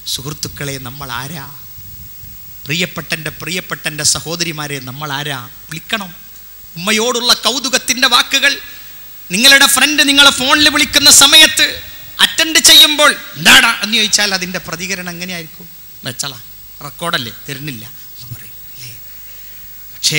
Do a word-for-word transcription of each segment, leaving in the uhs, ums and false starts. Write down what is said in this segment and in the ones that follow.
സുഹൃത്തുക്കളെ, നമ്മൾ ആരാ? പ്രിയപ്പെട്ടൻ്റെ പ്രിയപ്പെട്ടൻ്റെ സഹോദരിമാരെ, നമ്മൾ ആരാ? വിളിക്കണം. ഉമ്മയോടുള്ള കൗതുകത്തിൻ്റെ വാക്കുകൾ. നിങ്ങളുടെ ഫ്രണ്ട് നിങ്ങളെ ഫോണിൽ വിളിക്കുന്ന സമയത്ത് അറ്റൻഡ് ചെയ്യുമ്പോൾ എന്താടാ എന്ന് ചോദിച്ചാൽ അതിൻ്റെ പ്രതികരണം എങ്ങനെയായിരിക്കും? വെച്ചള, റെക്കോർഡല്ലേ, തരുന്നില്ല എന്ന് പറയും അല്ലേ? പക്ഷേ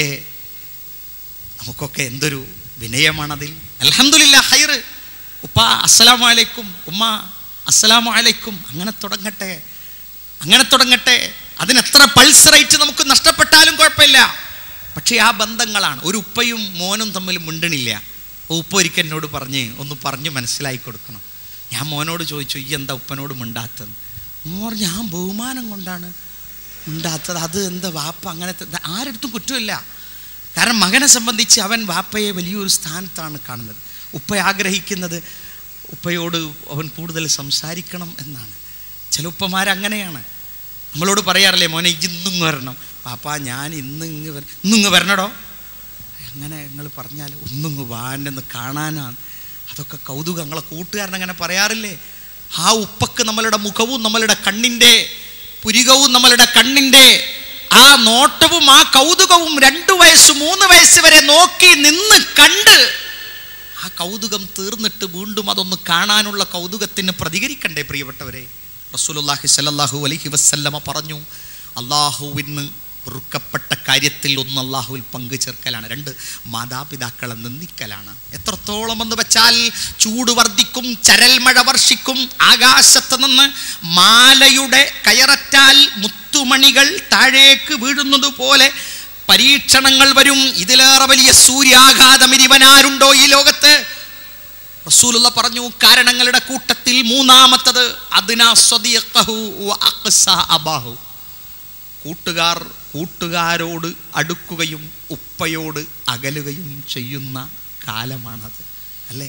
നമുക്കൊക്കെ എന്തൊരു വിനയമാണതിൽ. അൽഹംദുലില്ലാഹ്, ഹൈറ്. ഉപ്പ അസ്സലാമു അലൈക്കും, ഉമ്മ അസ്സലാമു അലൈക്കും. അങ്ങനെ തുടങ്ങട്ടെ, അങ്ങനെ തുടങ്ങട്ടെ. അതിനെത്ര പൾസ് റേറ്റ് നമുക്ക് നഷ്ടപ്പെട്ടാലും കുഴപ്പമില്ല. പക്ഷേ ആ ബന്ധങ്ങളാണ്. ഒരു ഉപ്പയും മോനും തമ്മിൽ മിണ്ടണില്ല. ഉപ്പ ഒരിക്കൽ എന്നോട് പറഞ്ഞ് ഒന്ന് പറഞ്ഞ് മനസ്സിലാക്കി കൊടുക്കണം. ഞാൻ മോനോട് ചോദിച്ചു, ഈ എന്താ ഉപ്പനോട് മിണ്ടാത്തത്? മോൻ ഞാൻ ബഹുമാനം കൊണ്ടാണ് മിണ്ടാത്തത്. അത് എന്താ വാപ്പ അങ്ങനത്തെ? ആരടുത്തും കുറ്റമില്ല. കാരണം മകനെ സംബന്ധിച്ച് അവൻ വാപ്പയെ വലിയൊരു സ്ഥാനത്താണ് കാണുന്നത്. ഉപ്പ ആഗ്രഹിക്കുന്നത് ഉപ്പയോട് അവൻ കൂടുതൽ സംസാരിക്കണം എന്നാണ്. ചില ഉപ്പമാരങ്ങനെയാണ്. നമ്മളോട് പറയാറില്ലേ, മോനെ ഇന്നിങ്ങ് വരണം. പാപ്പാ ഞാൻ ഇന്നിങ്ങ് വര ഇന്നിങ്ങ് വരണടോ. അങ്ങനെ നിങ്ങൾ പറഞ്ഞാൽ ഒന്നിങ്ങ് വാനെന്ന് കാണാനാണ്. അതൊക്കെ കൗതുകം. നമ്മളെ കൂട്ടുകാരനങ്ങനെ പറയാറില്ലേ? ആ ഉപ്പക്ക് നമ്മളുടെ മുഖവും നമ്മളുടെ കണ്ണിൻ്റെ പുരികവും നമ്മളുടെ കണ്ണിൻ്റെ ആ നോട്ടവും ആ കൗതുകവും രണ്ടു വയസ്സ് മൂന്ന് വയസ്സ് വരെ നോക്കി നിന്ന് കണ്ട് ആ കൗതുകം തീർന്നിട്ട് വീണ്ടും അതൊന്ന് കാണാനുള്ള കൗതുകത്തിന് പ്രതികരിക്കണ്ടേ പ്രിയപ്പെട്ടവരെ? റസൂലുള്ളാഹി സ്വല്ലല്ലാഹു അലൈഹി വസല്ലമ പറഞ്ഞു, അള്ളാഹുവിന് പൊറുക്കപ്പെട്ട കാര്യത്തിൽ ഒന്ന് അള്ളാഹുവിൽ പങ്കു ചേർക്കലാണ്, രണ്ട് മാതാപിതാക്കളെ നിന്ദിക്കലാണ്. എത്രത്തോളം എന്ന് വെച്ചാൽ ചൂട് വർദ്ധിക്കും, ചരൽ മഴ വർഷിക്കും, ആകാശത്ത് നിന്ന് മാലയുടെ കയററ്റാൽ മുത്തുമണികൾ താഴേക്ക് വീഴുന്നത് പോലെ പരീക്ഷണങ്ങൾ വരും. ഇതിലേറെ വലിയ സൂര്യാഘാതം ഇരിവനാരുണ്ടോ ഈ ലോകത്ത്? റസൂലുള്ള പറഞ്ഞു, കാരണങ്ങളുടെ കൂട്ടത്തിൽ മൂന്നാമത്തത് അദ്നാ സ്വദീഖഹു വ അഖ്സാ അബാഹു. കൂട്ടുകാർ കൂട്ടുകാരോട് അടുക്കുകയും ഉപ്പയോട് അകലുകയും ചെയ്യുന്ന കാലമാണത്. അല്ലേ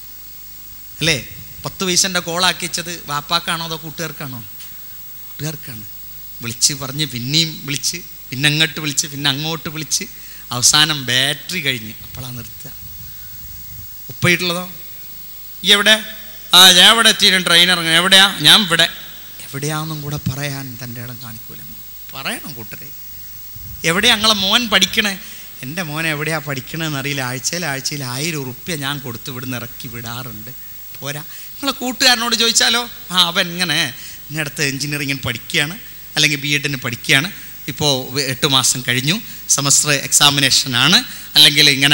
അല്ലേ പത്ത് പൈസൻ്റെ കോളാക്കിച്ചത് വാപ്പാക്കാണോ അതോ കൂട്ടുകാർക്കാണോ? കൂട്ടുകാർക്കാണ്. വിളിച്ച് പറഞ്ഞ് പിന്നെയും വിളിച്ച് പിന്നെ അങ്ങോട്ട് വിളിച്ച് പിന്നെ അങ്ങോട്ട് വിളിച്ച് അവസാനം ബാറ്ററി കഴിഞ്ഞ് അപ്പോഴാണ് നിർത്തുക. ഉപ്പയിട്ടുള്ളതോ ഈ എവിടെ? ആ ഞാൻ ഇവിടെ എത്തിയിട്ട് ട്രെയിൻ ഇറങ്ങും. എവിടെയാ? ഞാൻ ഇവിടെ. എവിടെയാണെന്നും കൂടെ പറയാൻ തൻ്റെ ഇടം കാണിക്കൂല. പറയണം കൂട്ടരെ, എവിടെയാ ഞങ്ങളെ മോൻ പഠിക്കണേ? എൻ്റെ മോൻ എവിടെയാ പഠിക്കണമെന്ന് അറിയില്ല. ആഴ്ചയിൽ ആഴ്ചയിൽ ആയിരം ഉറുപ്പ്യ ഞാൻ കൊടുത്ത് ഇവിടുന്ന് ഇറക്കി വിടാറുണ്ട്. പോരാ, നിങ്ങളെ കൂട്ടുകാരനോട് ചോദിച്ചാലോ, ആ അവൻ ഇങ്ങനെ ഇന്നടുത്ത് എൻജിനീയറിങ്ങിന് പഠിക്കുകയാണ്, അല്ലെങ്കിൽ ബി എഡിന് പഠിക്കുകയാണ്, ഇപ്പോൾ എട്ട് മാസം കഴിഞ്ഞു, സെമസ്റ്റർ എക്സാമിനേഷനാണ്, അല്ലെങ്കിൽ ഇങ്ങനെ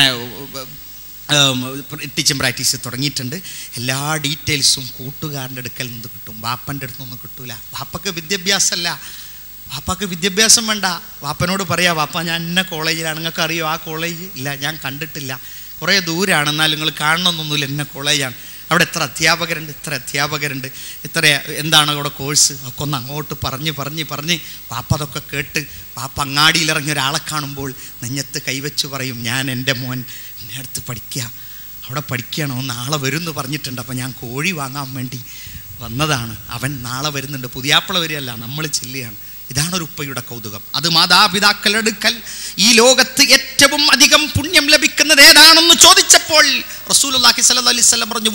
ടീച്ചിങ് പ്രാക്ടീസ് തുടങ്ങിയിട്ടുണ്ട്. എല്ലാ ഡീറ്റെയിൽസും കൂട്ടുകാരൻ്റെ അടുക്കൽ നിന്ന് കിട്ടും, വാപ്പൻ്റെ അടുത്ത് നിന്നും കിട്ടൂല. വാപ്പക്ക് വിദ്യാഭ്യാസമല്ല, വാപ്പാക്ക് വിദ്യാഭ്യാസം വേണ്ട. വാപ്പനോട് പറയാം, വാപ്പ ഞാൻ ഇന്ന കോളേജിലാണ്, നിങ്ങൾക്ക് അറിയോ ആ കോളേജ്? ഇല്ല, ഞാൻ കണ്ടിട്ടില്ല, കുറേ ദൂരമാണ്, എന്നാൽ നിങ്ങൾ കാണണമെന്നൊന്നുമില്ല, ഇന്ന കോളേജാണ്, അവിടെ എത്ര അധ്യാപകരുണ്ട്, ഇത്ര അധ്യാപകരുണ്ട്, ഇത്ര എന്താണ് അവിടെ കോഴ്സ് ഒക്കെ ഒന്ന് അങ്ങോട്ട് പറഞ്ഞ് പറഞ്ഞ് പറഞ്ഞ് വാപ്പ അതൊക്കെ കേട്ട് വാപ്പ അങ്ങാടിയിലിറങ്ങിയ ഒരാളെ കാണുമ്പോൾ നെഞ്ഞത്ത് കൈവച്ച് പറയും, ഞാൻ എൻ്റെ മോൻ എന്നെ അടുത്ത് പഠിക്കുക, അവിടെ പഠിക്കുകയാണോ, നാളെ വരും എന്ന് പറഞ്ഞിട്ടുണ്ട്, അപ്പോൾ ഞാൻ കോഴി വാങ്ങാൻ വേണ്ടി വന്നതാണ്, അവൻ നാളെ വരുന്നുണ്ട്. പുതിയാപ്പിള വരികയല്ല, നമ്മൾ ചെല്ലുകയാണ്. ഇതാണ് ഒരു ഉപ്പയുടെ കൗതുകം. അത് മാതാപിതാക്കളുടെ അടുക്കൽ ഈ ലോകത്ത് ഏറ്റവും അധികം പുണ്യം ലഭിക്കുന്നത് ഏതാണെന്ന് ചോദിച്ചപ്പോൾ റസൂലുള്ളാഹി സ്വല്ലല്ലാഹു അലൈഹി വസല്ലം പറഞ്ഞു,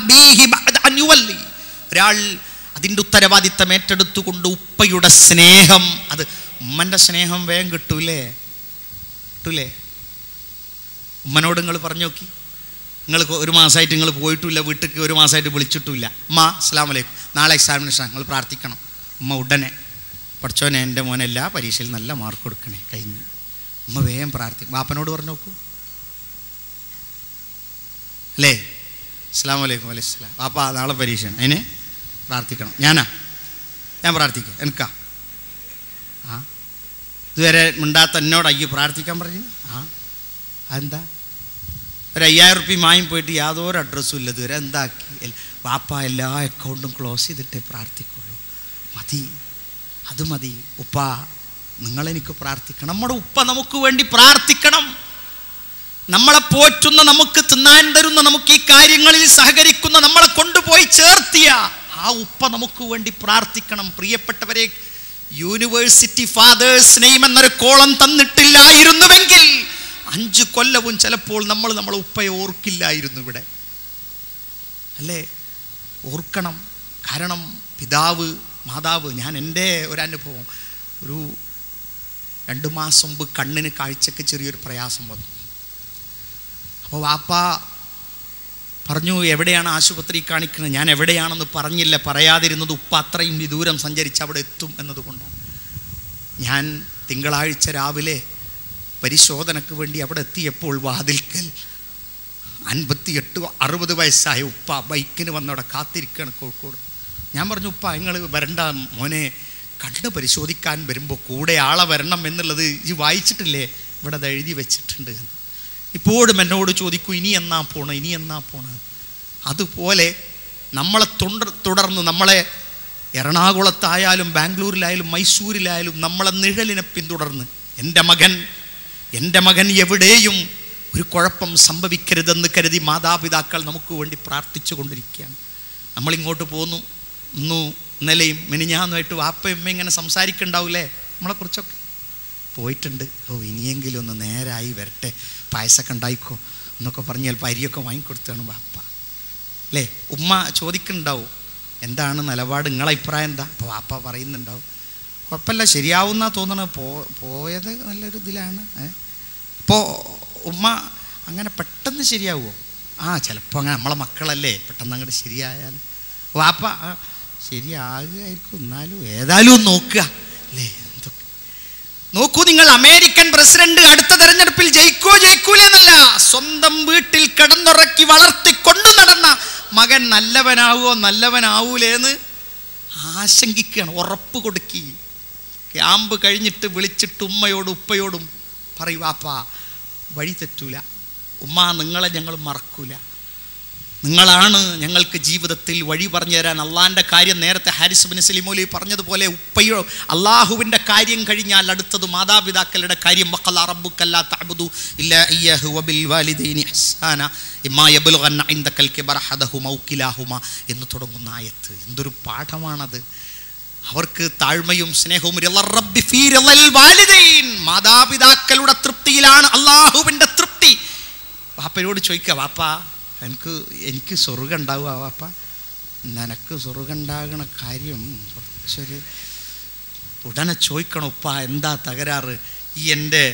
ഒരാൾ അതിൻ്റെ ഉത്തരവാദിത്തം ഏറ്റെടുത്തുകൊണ്ട് ഉപ്പയുടെ സ്നേഹം, അത് ഉമ്മൻ്റെ സ്നേഹം വേഗം കിട്ടൂലേ? കിട്ടൂലേ? ഉമ്മനോട് നിങ്ങൾ പറഞ്ഞു നോക്കി, നിങ്ങൾ ഒരു മാസമായിട്ട് നിങ്ങൾ പോയിട്ടില്ല വീട്ടിലേക്ക്, ഒരു മാസമായിട്ട് വിളിച്ചിട്ടില്ല, ഉമ്മ അസ്സലാമു അലൈക്കും, നാളെ എക്സാമിനേഷൻ നിങ്ങൾ പ്രാർത്ഥിക്കണം. ഉമ്മ ഉടനെ, പഠിച്ചോനെ എൻ്റെ മോനെ എല്ലാ പരീക്ഷയിൽ നല്ല മാർക്ക് കൊടുക്കണേ, കഴിഞ്ഞ്. ഉമ്മ വേഗം പ്രാർത്ഥിക്കും. വാപ്പനോട് പറഞ്ഞു നോക്കൂ, അല്ലേ? അസ്സലാമു അലൈക്കും വലൈഹിസ്സലാം, വാപ്പ നാളെ പരീക്ഷയാണ്, അതിന് പ്രാർത്ഥിക്കണം. ഞാനാ ഞാൻ പ്രാർത്ഥിക്കാം, എനിക്കാ? ആ ഇതുവരെ മിണ്ടാത്ത എന്നോട് അയ്യോ പ്രാർത്ഥിക്കാൻ പറഞ്ഞു. ആ അതെന്താ? ഒരു അയ്യായിരം റുപ്യ മായും പോയിട്ട് യാതൊരു അഡ്രസ്സും ഇല്ല ഇതുവരെ. എന്താക്കി? വാപ്പ എല്ലാ അക്കൗണ്ടും ക്ലോസ് ചെയ്തിട്ടേ പ്രാർത്ഥിക്കുള്ളൂ. മതി, അത് മതി. ഉപ്പ നിങ്ങളെനിക്ക് പ്രാർത്ഥിക്കണം. നമ്മുടെ ഉപ്പ നമുക്ക് വേണ്ടി പ്രാർത്ഥിക്കണം. നമ്മളെ പോറ്റുന്ന, നമുക്ക് തിന്നാൻ തരുന്ന, നമുക്ക് ഈ കാര്യങ്ങളിൽ സഹകരിക്കുന്ന, നമ്മളെ കൊണ്ടുപോയി ചേർത്തിയ ആ ഉപ്പ നമുക്ക് വേണ്ടി പ്രാർത്ഥിക്കണം. പ്രിയപ്പെട്ടവരെ, യൂണിവേഴ്സിറ്റി ഫാദേഴ്സ് നെയിം എന്നൊരു കോളം തന്നിട്ടില്ലായിരുന്നുവെങ്കിൽ അഞ്ച് കൊല്ലവും ചിലപ്പോൾ നമ്മൾ നമ്മളെ ഉപ്പയെ ഓർക്കില്ലായിരുന്നു ഇവിടെ, അല്ലേ? ഓർക്കണം. കാരണം പിതാവ് മാതാവ്, ഞാൻ എൻ്റെ ഒരനുഭവം, ഒരു രണ്ട് മാസം മുമ്പ് കണ്ണിന് കാഴ്ചക്ക് ചെറിയൊരു പ്രയാസം വന്നു. അപ്പോൾ വാപ്പ പറഞ്ഞു, എവിടെയാണ് ആശുപത്രി കാണിക്കുന്നത്? ഞാൻ എവിടെയാണെന്ന് പറഞ്ഞില്ല. പറയാതിരുന്നത് ഉപ്പ അത്രയും വിദൂരം സഞ്ചരിച്ച് അവിടെ എത്തും എന്നതുകൊണ്ടാണ്. ഞാൻ തിങ്കളാഴ്ച രാവിലെ പരിശോധനയ്ക്ക് വേണ്ടി അവിടെ എത്തിയപ്പോൾ വാതിൽക്കൽ അൻപത്തിയെട്ട് അറുപത് വയസ്സായ ഉപ്പ ബൈക്കിന് വന്നവിടെ കാത്തിരിക്കുകയാണ് കോഴിക്കോട്. ഞാൻ പറഞ്ഞു, ഉപ്പ നിങ്ങൾ വരണ്ട മോനെ, കണ്ണ് പരിശോധിക്കാൻ വരുമ്പോൾ കൂടെ ആളെ വരണം എന്നുള്ളത് ഈ വായിച്ചിട്ടില്ലേ? ഇവിടെ അത് എഴുതി വെച്ചിട്ടുണ്ട്. ഇപ്പോഴും എന്നോട് ചോദിക്കും, ഇനി എന്നാ പോണം, ഇനി എന്നാ പോണം. അതുപോലെ നമ്മളെ തുടർ തുടർന്ന് നമ്മളെ എറണാകുളത്തായാലും ബാംഗ്ലൂരിലായാലും മൈസൂരിലായാലും നമ്മളെ നിഴലിനെ പിന്തുടർന്ന് എൻ്റെ മകൻ എൻ്റെ മകൻ എവിടെയും ഒരു കുഴപ്പം സംഭവിക്കരുതെന്ന് കരുതി മാതാപിതാക്കൾ നമുക്ക് വേണ്ടി പ്രാർത്ഥിച്ചു കൊണ്ടിരിക്കുകയാണ്. നമ്മളിങ്ങോട്ട് പോന്നു. ഇന്നു ഇന്നലെയും മിനിഞ്ഞാന്നുമായിട്ട് വാപ്പയമ്മ ഇങ്ങനെ സംസാരിക്കുന്നുണ്ടാവില്ലേ നമ്മളെക്കുറിച്ചൊക്കെ. പോയിട്ടുണ്ട്. ഓ ഇനിയെങ്കിലും ഒന്ന് നേരായി വരട്ടെ, പായസമൊക്കെ ഉണ്ടായിക്കോ എന്നൊക്കെ പറഞ്ഞ് ചിലപ്പോൾ അരിയൊക്കെ വാങ്ങിക്കൊടുത്താണ് വാപ്പ അല്ലേ. ഉമ്മ ചോദിക്കുന്നുണ്ടാവും, എന്താണ് നിലപാട്, നിങ്ങളെ അഭിപ്രായം എന്താ? അപ്പോൾ വാപ്പ പറയുന്നുണ്ടാവും, കുഴപ്പമില്ല, ശരിയാവുന്ന തോന്നണ, പോ പോയത് നല്ലൊരു ഇതിലാണ്. അപ്പോൾ ഉമ്മ അങ്ങനെ പെട്ടെന്ന് ശരിയാവുമോ? ആ ചിലപ്പോൾ അങ്ങനെ നമ്മളെ മക്കളല്ലേ, പെട്ടെന്ന് അങ്ങോട്ട് ശരിയായാൽ. വാപ്പ ആ ശരിയാകുമായിരിക്കും, എന്നാലും ഏതായാലും ഒന്ന് നോക്കുക അല്ലേ. എന്തൊക്കെ നോക്കൂ നിങ്ങൾ, അമേരിക്കൻ പ്രസിഡന്റ് അടുത്ത തെരഞ്ഞെടുപ്പിൽ ജയിക്കോ ജയിക്കൂലെന്നല്ല, സ്വന്തം വീട്ടിൽ കിടന്നുറക്കി വളർത്തി കൊണ്ടു നടന്ന മകൻ നല്ലവനാവോ നല്ലവനാവൂലേന്ന് ആശങ്കിക്കുകയാണ്. ഉറപ്പ് കൊടുക്കി ക്യാമ്പ് കഴിഞ്ഞിട്ട് വിളിച്ചിട്ട് ഉമ്മയോടും ഉപ്പയോടും പറയും, വാപ്പാ വഴി തെറ്റൂല, ഉമ്മ നിങ്ങളെ ഞങ്ങൾ മറക്കൂല, നിങ്ങളാണ് ഞങ്ങൾക്ക് ജീവിതത്തിൽ വഴി പറഞ്ഞു തരാൻ. അള്ളാഹിൻ്റെ കാര്യം നേരത്തെ ഹാരിസ് ബിൻ സലിമോലി പറഞ്ഞതുപോലെ ഉപ്പയോ അള്ളാഹുവിൻ്റെ കാര്യം കഴിഞ്ഞാൽ അടുത്തത് മാതാപിതാക്കളുടെ കാര്യം. വഖലാ റബ്ബുക അല്ലാ തഅബുദു ഇല്ലാ ഇയ്യാഹു വബിൽ വാലിദൈനി ഇഹ്സാന ഇമ്മാ യബ്ലുഗന്ന ഇൻദകൽ കിബറ അഹദഹുമാ ഔ കിലാഹുമാ എന്ന് തുടങ്ങുന്ന ആയത്ത്. എന്തൊരു പാഠമാണത്. അവർക്ക് താഴ്മയും സ്നേഹവും. റബ്ബി ഫീ റിളൽ വാലിദൈൻ, മാതാപിതാക്കളുടെ തൃപ്തിയിലാണ് അള്ളാഹുവിൻ്റെ തൃപ്തി. വാപ്പയോട് ചോദിക്കുക, വാപ്പാ എനിക്ക് എനിക്ക് സ്വർഗ്ഗം ഉണ്ടാവുക വാപ്പ, നിനക്ക് സ്വർഗ്ഗം ഉണ്ടാകണ കാര്യം കുറച്ചൊരു ഉടനെ ചോദിക്കണം ഉപ്പ, എന്താ തകരാറ്? ഈ എൻ്റെ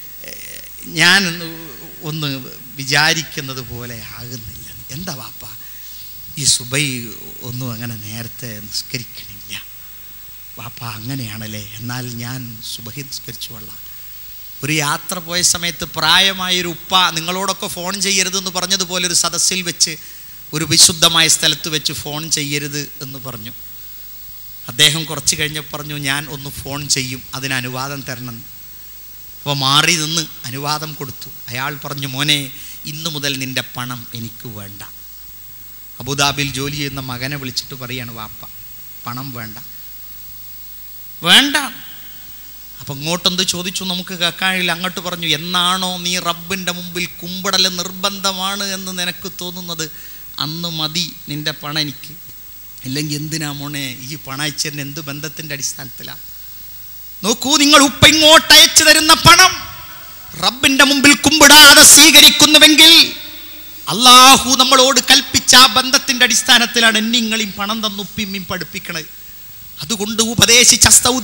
ഞാൻ ഒന്ന് വിചാരിക്കുന്നത് പോലെ ആകുന്നില്ല. എന്താ വാപ്പ, ഈ സുബൈ ഒന്നും അങ്ങനെ നേരത്തെ നിസ്കരിക്കണില്ല. വാപ്പ അങ്ങനെയാണല്ലേ, എന്നാൽ ഞാൻ സുബഹി നിസ്കരിച്ചു കൊള്ളാം. ഒരു യാത്ര പോയ സമയത്ത് പ്രായമായൊരു ഉപ്പ നിങ്ങളോടൊക്കെ ഫോൺ ചെയ്യരുതെന്ന് പറഞ്ഞതുപോലെ ഒരു സദസ്സിൽ വെച്ച് ഒരു വിശുദ്ധമായ സ്ഥലത്ത് വെച്ച് ഫോൺ ചെയ്യരുത് എന്ന് പറഞ്ഞു. അദ്ദേഹം കുറച്ച് കഴിഞ്ഞപ്പോൾ പറഞ്ഞു, ഞാൻ ഒന്ന് ഫോൺ ചെയ്യും, അതിന് അനുവാദം തരണം. അപ്പോൾ മാറി നിന്ന് അനുവാദം കൊടുത്തു. അയാൾ പറഞ്ഞു, മോനെ ഇന്നു മുതൽ നിൻ്റെ പണം എനിക്ക് വേണ്ട. അബുദാബിയിൽ ജോലി ചെയ്യുന്ന മകനെ വിളിച്ചിട്ട് പറയാണ്, വാപ്പ പണം വേണ്ട വേണ്ട. അപ്പം ഇങ്ങോട്ടെന്ത് ചോദിച്ചു നമുക്ക് കേൾക്കാനില്ല. അങ്ങോട്ട് പറഞ്ഞു, എന്നാണോ നീ റബ്ബിൻ്റെ മുമ്പിൽ കുമ്പിടൽ നിർബന്ധമാണ് എന്ന് നിനക്ക് തോന്നുന്നത്, അന്ന് മതി നിൻ്റെ പണം എനിക്ക്. ഇല്ലെങ്കിൽ എന്തിനാ മോനെ ഈ പണം അയച്ചതിന് എന്ത് ബന്ധത്തിൻ്റെ അടിസ്ഥാനത്തിലാണ്? നോക്കൂ നിങ്ങൾ, ഉപ്പ ഇങ്ങോട്ട് അയച്ചു തരുന്ന പണം റബ്ബിൻ്റെ മുമ്പിൽ കുമ്പിടാതെ സ്വീകരിക്കുന്നുവെങ്കിൽ അള്ളാഹു നമ്മളോട് കൽപ്പിച്ച ആ ബന്ധത്തിൻ്റെ അടിസ്ഥാനത്തിലാണ് എന്നിങ്ങളെയും പണം തന്നു ഉപ്പിമ്മയും പഠിപ്പിക്കണത്. അതുകൊണ്ട് ഉപദേശിച്ച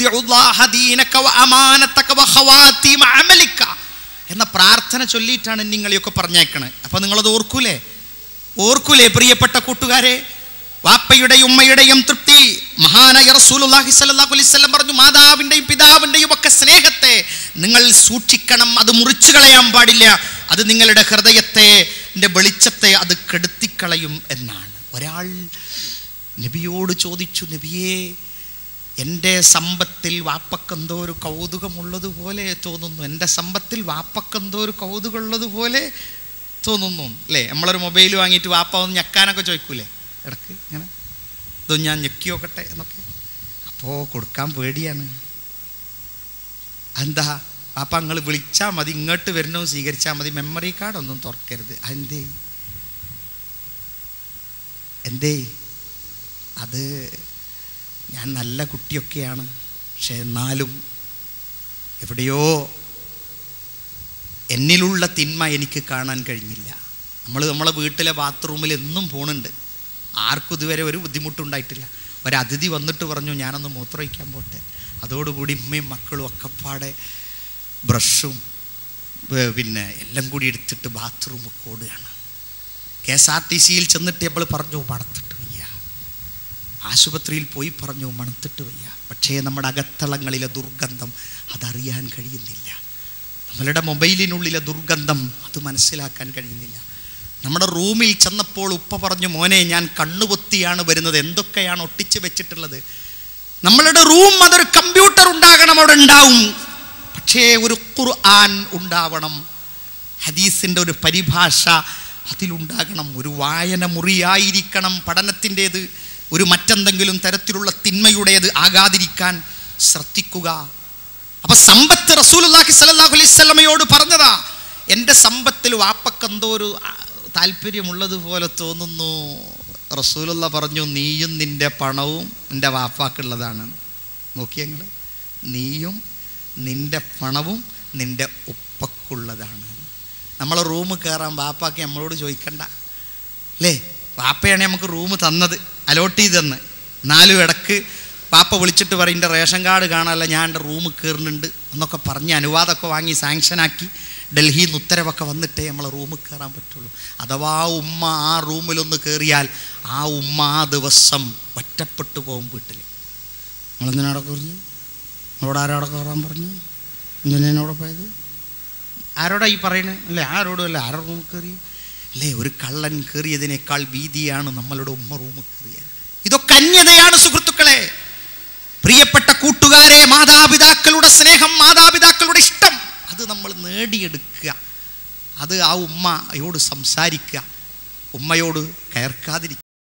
എന്ന പ്രാർത്ഥന ചൊല്ലിയിട്ടാണ് നിങ്ങളെയൊക്കെ പറഞ്ഞേക്കണത്. അപ്പൊ നിങ്ങളത് ഓർക്കൂലേ ഓർക്കൂലേ പ്രിയപ്പെട്ട കൂട്ടുകാരെ? വാപ്പയുടെയും ഉമ്മയുടെയും തൃപ്തി. മഹാനായ റസൂലുള്ളാഹി സ്വല്ലല്ലാഹു അലൈഹി വസല്ലം പറഞ്ഞു, മാതാവിൻ്റെയും പിതാവിൻ്റെയും ഒക്കെ സ്നേഹത്തെ നിങ്ങൾ സൂക്ഷിക്കണം, അത് മുറിച്ചു കളയാൻ പാടില്ല. അത് നിങ്ങളുടെ ഹൃദയത്തെ വെളിച്ചത്തെ അത് കെടുത്തിക്കളയും എന്നാണ്. ഒരാൾ നബിയോട് ചോദിച്ചു, നബിയേ എൻ്റെ സമ്പത്തിൽ വാപ്പക്കെന്തോ ഒരു കൗതുകമുള്ളതുപോലെ തോന്നുന്നു, എൻ്റെ സമ്പത്തിൽ വാപ്പക്കെന്തോ ഒരു കൗതുകമുള്ളതുപോലെ തോന്നുന്നു അല്ലേ? നമ്മളൊരു മൊബൈൽ വാങ്ങിയിട്ട് വാപ്പ ഒന്ന് ഞെക്കാനൊക്കെ ചോദിക്കൂലേ ഇടക്ക്, ഇങ്ങനെ ഇതോ ഞാൻ ഞെക്കി നോക്കട്ടെ എന്നൊക്കെ. അപ്പോൾ കൊടുക്കാൻ പേടിയാണ്. എന്താ വാപ്പ നിങ്ങൾ വിളിച്ചാൽ മതി, ഇങ്ങോട്ട് വരണോ സ്വീകരിച്ചാൽ മതി, മെമ്മറി കാർഡൊന്നും തുറക്കരുത്. അതെന്തേ എന്തേ അത് ഞാൻ നല്ല കുട്ടിയൊക്കെയാണ്, പക്ഷെ എന്നാലും എവിടെയോ എന്നിലുള്ള തിന്മ എനിക്ക് കാണാൻ കഴിഞ്ഞില്ല. നമ്മൾ നമ്മളെ വീട്ടിലെ ബാത്റൂമിൽ എന്നും പോണുണ്ട്, ആർക്കും ഇതുവരെ ഒരു ബുദ്ധിമുട്ടുണ്ടായിട്ടില്ല. ഒരതിഥി വന്നിട്ട് പറഞ്ഞു ഞാനൊന്ന് മൂത്രമൊഴിക്കാൻ പോട്ടെ. അതോടുകൂടി ഉമ്മയും മക്കളും ഒക്കെപ്പാടെ ബ്രഷും പിന്നെ എല്ലാം കൂടി എടുത്തിട്ട് ബാത്റൂം ഓടുകയാണ്. കെ എസ് ആർ ടി സിയിൽ ചെന്നിട്ട് നമ്മൾ പറഞ്ഞു മണത്തിട്ട് വയ്യ, ആശുപത്രിയിൽ പോയി പറഞ്ഞു മണത്തിട്ട് വയ്യ. പക്ഷേ നമ്മുടെ അകത്തളങ്ങളിലെ ദുർഗന്ധം അതറിയാൻ കഴിയുന്നില്ല. നമ്മളുടെ മൊബൈലിനുള്ളിലെ ദുർഗന്ധം അത് മനസ്സിലാക്കാൻ കഴിയുന്നില്ല. നമ്മുടെ റൂമിൽ ചെന്നപ്പോൾ ഉപ്പ പറഞ്ഞു മോനെ ഞാൻ കണ്ണുപൊത്തിയാണ് വരുന്നത്, എന്തൊക്കെയാണ് ഒട്ടിച്ച് വെച്ചിട്ടുള്ളത്. നമ്മളുടെ റൂം അതൊരു കമ്പ്യൂട്ടർ ഉണ്ടാകണം, അവിടെ ഉണ്ടാവും. പക്ഷേ ഒരു ഖുർആൻ ഉണ്ടാവണം, ഹദീസിൻ്റെ ഒരു പരിഭാഷ അതിലുണ്ടാകണം. ഒരു വായന മുറിയായിരിക്കണം പഠനത്തിൻ്റേത്, ഒരു മറ്റെന്തെങ്കിലും തരത്തിലുള്ള തിന്മയുടേത് ആകാതിരിക്കാൻ ശ്രദ്ധിക്കുക. അപ്പം സമ്പത്ത് റസൂലുള്ളാഹി സ്വല്ലല്ലാഹു അലൈഹി വസല്ലമയോട് പറഞ്ഞതാ. എൻ്റെ സമ്പത്തിൽ വാപ്പക്കെന്തോ ഒരു താല്പര്യമുള്ളതുപോലെ തോന്നുന്നു. റസൂലുള്ള പറഞ്ഞു നീയും നിൻ്റെ പണവും എൻ്റെ വാപ്പാക്കുള്ളതാണ്. നോക്കിയ നിങ്ങൾ, നീയും നിൻ്റെ പണവും നിൻ്റെ ഉപ്പക്കുള്ളതാണ്. നമ്മളെ റൂം കയറാൻ വാപ്പാക്ക് നമ്മളോട് ചോദിക്കണ്ട അല്ലേ? വാപ്പയാണ് നമുക്ക് റൂം തന്നത്, അലോട്ട് ചെയ്ത് തന്ന്. നാലും ഇടക്ക് വാപ്പ വിളിച്ചിട്ട് പറയും എൻ്റെ റേഷൻ കാർഡ് കാണാനല്ല ഞാൻ എൻ്റെ റൂം കയറുന്നുണ്ട് എന്നൊക്കെ പറഞ്ഞ് അനുവാദമൊക്കെ വാങ്ങി സാങ്ഷനാക്കി ഡൽഹിയിൽ നിന്ന് ഉത്തരവൊക്കെ വന്നിട്ടേ നമ്മളെ റൂമിൽ കയറാൻ പറ്റുള്ളൂ. അഥവാ ഉമ്മ ആ റൂമിലൊന്ന് കയറിയാൽ ആ ഉമ്മ ആ ദിവസം ഒറ്റപ്പെട്ടു പോകും വീട്ടിൽ. നിങ്ങളെന്തിനാടെ കയറി? നിങ്ങളോട് ആരോടെ കയറാൻ പറഞ്ഞു? എന്തിനോടെ പോയത്? ആരോടാ ഈ പറയണേ? അല്ലേ ആരോടും അല്ല, ആരുടെ റൂമിൽ കയറി അല്ലേ? ഒരു കള്ളൻ കയറിയതിനേക്കാൾ ഭീതിയാണ് നമ്മളുടെ ഉമ്മ റൂമിൽ കയറിയാൽ. ഇതൊക്കെ അന്യതയാണ് സുഹൃത്തുക്കളെ. പ്രിയപ്പെട്ട കൂട്ടുകാരെ, മാതാപിതാക്കളുടെ സ്നേഹം, മാതാപിതാക്കളുടെ ഇഷ്ടം അത് നമ്മൾ നേടിയെടുക്കുക. അത് ആ ഉമ്മയോട് സംസാരിക്കുക, ഉമ്മയോട് കയർക്കാതിരിക്കുക.